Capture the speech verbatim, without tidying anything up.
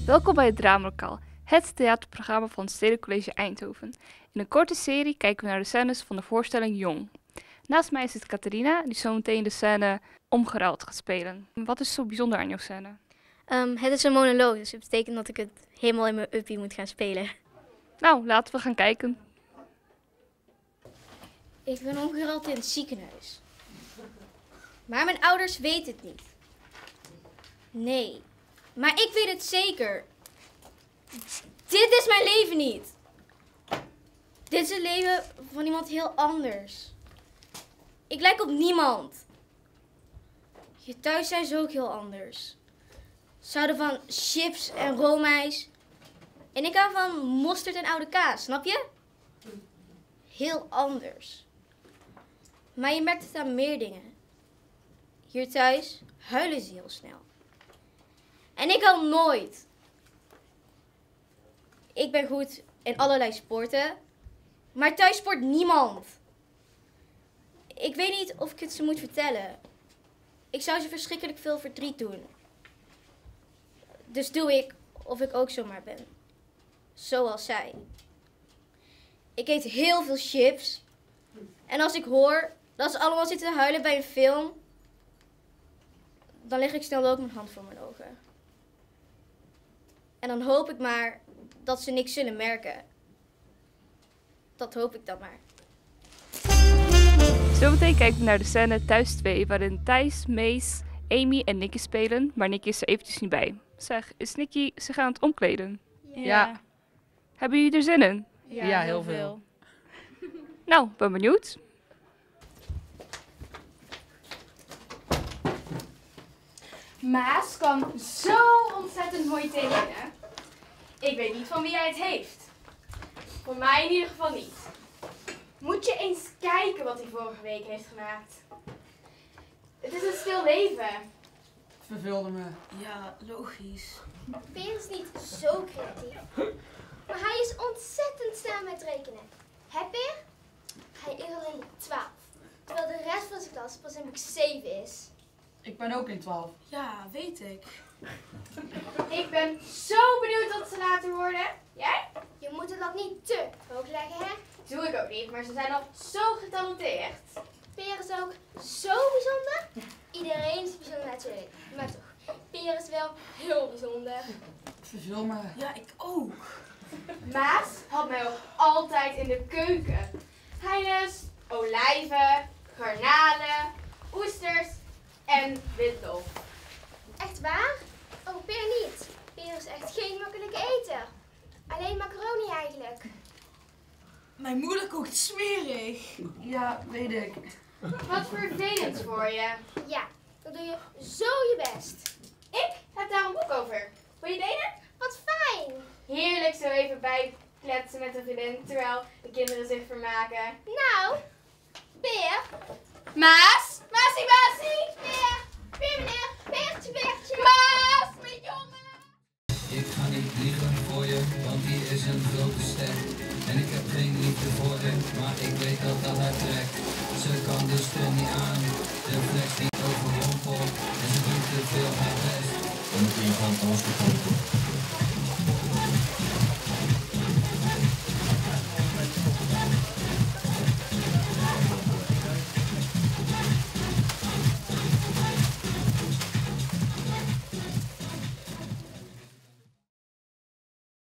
Welkom bij het Dramalokaal, het theaterprogramma van het Stedelijk College Eindhoven. In een korte serie kijken we naar de scènes van de voorstelling Jong. Naast mij is het Catharina, die zometeen de scène Omgeruild gaat spelen. Wat is zo bijzonder aan jouw scène? Um, het is een monoloog, dus het betekent dat ik het helemaal in mijn uppie moet gaan spelen. Nou, laten we gaan kijken. Ik ben omgeruild in het ziekenhuis. Maar mijn ouders weten het niet. Nee, maar ik weet het zeker. Dit is mijn leven niet. Dit is het leven van iemand heel anders. Ik lijk op niemand. Je thuis zijn ze ook heel anders. Ze houden van chips en roomijs. En ik hou van mosterd en oude kaas, snap je? Heel anders. Maar je merkt het aan meer dingen. Hier thuis huilen ze heel snel. En ik huil nooit. Ik ben goed in allerlei sporten. Maar thuis sport niemand. Ik weet niet of ik het ze moet vertellen. Ik zou ze verschrikkelijk veel verdriet doen. Dus doe ik of ik ook zomaar ben. Zoals zij. Ik eet heel veel chips. En als ik hoor dat ze allemaal zitten te huilen bij een film, dan leg ik snel ook mijn hand voor mijn ogen. En dan hoop ik maar dat ze niks zullen merken. Dat hoop ik dan maar. Zometeen kijken we naar de scène Thuis twee, waarin Thijs, Mees, Amy en Nicky spelen, maar Nicky is er eventjes niet bij. Zeg, is Nicky zich aan het omkleden? Ja. Ja. Hebben jullie er zin in? Ja, ja heel veel. Nou, ben benieuwd. Maas kan zo ontzettend mooi tekenen. Ik weet niet van wie hij het heeft. Voor mij in ieder geval niet. Moet je eens kijken wat hij vorige week heeft gemaakt. Het is een stil leven. Het verveelde me. Ja, logisch. Peer is niet zo creatief, maar hij is ontzettend snel met rekenen. Hè Peer? Hij is al in de twaalf, terwijl de rest van zijn klas pas in boek zeven is. Ik ben ook in twaalf. Ja, weet ik. Ik ben zo benieuwd wat ze later worden. Jij? Je moet het lat niet te hoog leggen, hè? Doe ik ook niet, maar ze zijn al zo getalenteerd. Peer is ook zo bijzonder. Iedereen is bijzonder natuurlijk, maar toch. Peer is wel heel bijzonder. Het verveelt me. Ja, ik ook. Maas had mij ook altijd in de keuken. Hij lust olijven, garnalen, oesters en witlof. Echt waar? Oh, Peer niet. Peer is echt geen makkelijke eter. Alleen macaroni eigenlijk. Mijn moeder kookt smerig. Ja, weet ik. Wat vervelend voor je. Ja, dan doe je zo je best. Ik heb daar een boek over. Wil je delen? Wat fijn. Heerlijk zo even bijkletsen met een vriendin, terwijl de kinderen zich vermaken. Nou, Peer. Maas! Maasie, Maasie! Peer. Peer meneer. Peertje, Peertje. Maas, mijn jongen! Ik ga niet liegen voor je, want die is een grote ster. En ik heb geen liefde voor hem, maar ik weet dat dat haar trekt. Ze kan dus er niet aan, de flex niet overrompeld. En ze doet te veel haar best om het in van ons te pompen.